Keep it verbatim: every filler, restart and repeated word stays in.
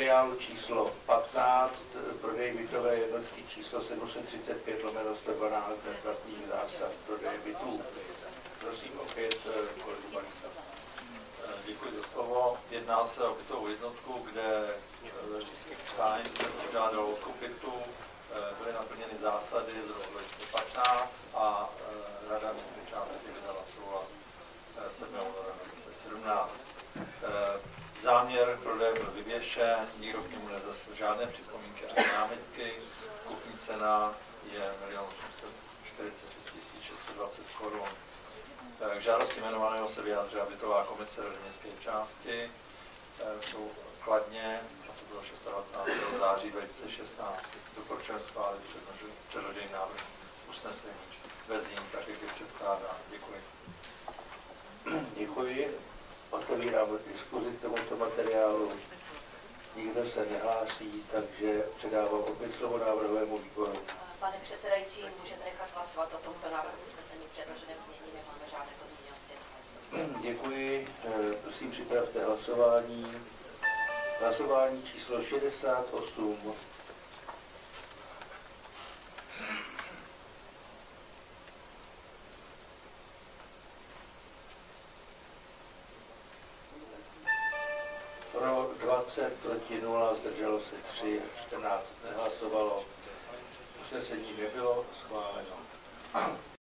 materiálu číslo patnáct, prodej bytové jednotky číslo sedm set třicet pět lomeno sto dvanáct neplatných zásad prodeje bytů. Prosím opět kolegu Balísa. Děkuji za slovo. Jedná se o bytovou jednotku, kde zájem se požádal o kopitu, byly naplněny zásady z roku dva tisíce patnáct a Rada městské části vydala souhlas sedmého února dva tisíce sedmnáct. Záměr prodeje byl vyvěšen, nikdo k němu nezasl žádné připomínky ani námitky. Kupní cena je milion osm set čtyřicet šest tisíc šest set dvacet korun. K žádosti jmenovaného se vyjádřila bytová komise Rady městské části. Jsou kladně, a to bylo dvacátého šestého září dva tisíce šestnáct. Doporučujeme schválit předložený návrh usnesení ve znění, tak jak je předkládán. Děkuji. Děkuji. Otevírám diskuzi k tomuto materiálu. Nikdo se nehlásí, takže předávám opět slovo návrhovému výboru. Pane předsedající, můžete nechat hlasovat o tomto návrhu usnesení předloženém znění, nemáme žádné pozměňovací návrhy. Děkuji. Prosím, připravte hlasování. Hlasování číslo šedesát osm. Pro dvacet, proti nula, zdrželo se tři, čtrnáct nehlasovalo. Usnesení nebylo schváleno.